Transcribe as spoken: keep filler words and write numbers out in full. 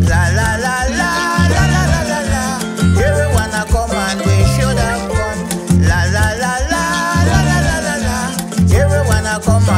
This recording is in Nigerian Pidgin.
La la la la la la la la la. Everyone a come and we should have come. La la la la la la la la la. Everyone a come